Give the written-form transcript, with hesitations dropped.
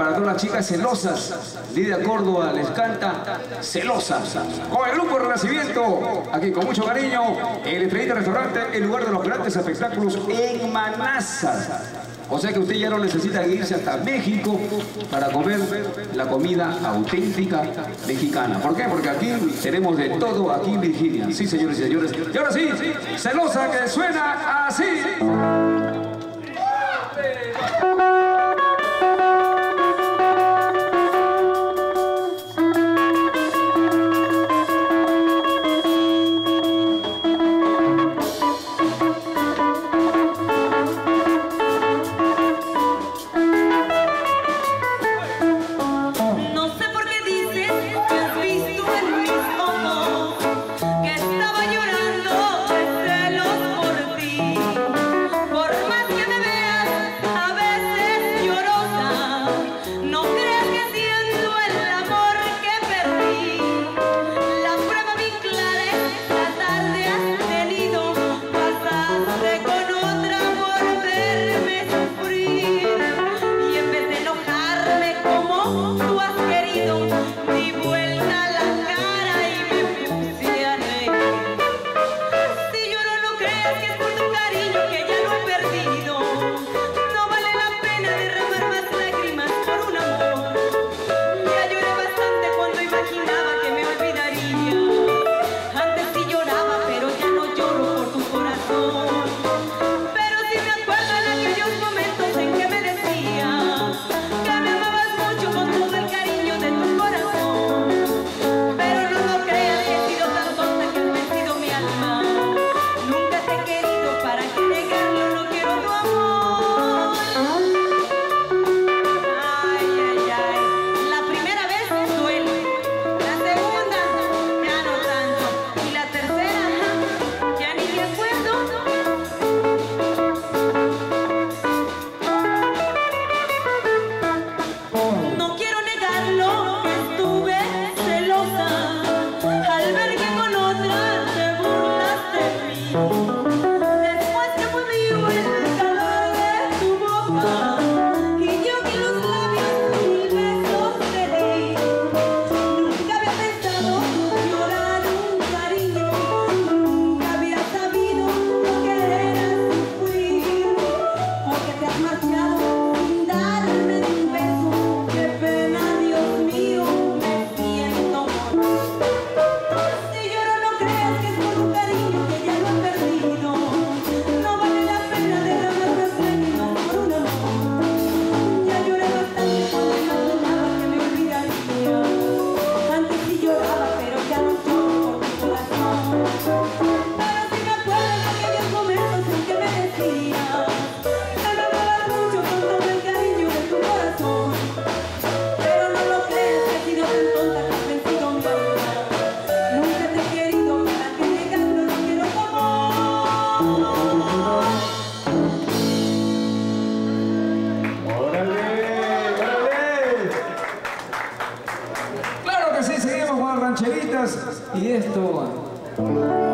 Para todas las chicas celosas, Lidia Córdoba les canta Celosas. Con el grupo Renacimiento, aquí con mucho cariño, el Estrellita Restaurante, el lugar de los grandes espectáculos en Manaza. O sea que usted ya no necesita irse hasta México para comer la comida auténtica mexicana. ¿Por qué? Porque aquí tenemos de todo aquí en Virginia. Sí, señores y señores. Y ahora sí, Celosa, que suena así. Y esto...